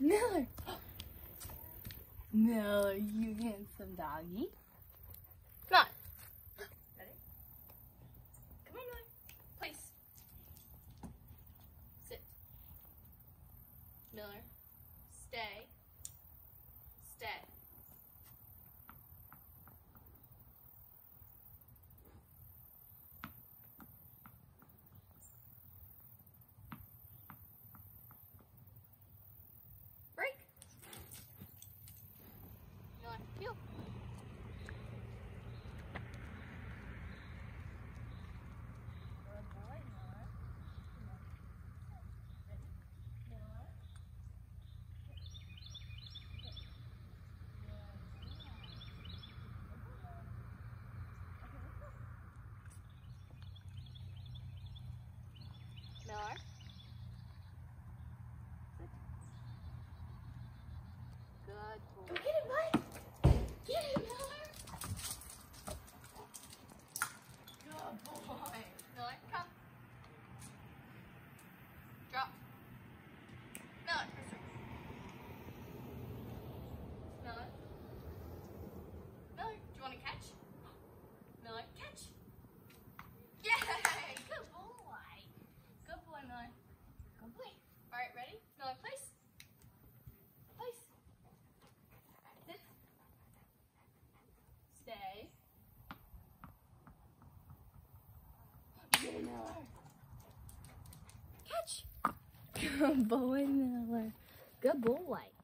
Miller. Miller, you handsome doggy. Come on. Ready? Come on, Miller. Place. Sit. Miller. Stay. Stay. Break. Miller, heel. Good boy, Miller. Ready? Miller. Miller. Good boy. Go get it, bud. Get it, Miller. Good boy. Miller, come. Drop. Miller, press it. Miller. Miller, do you want to catch? Miller, catch. Yay! Good boy. Good boy, Miller. Good boy. All right, ready? Miller, place. Place. Sit. Stay. Good, Miller. Catch. Good boy, Miller. Good boy.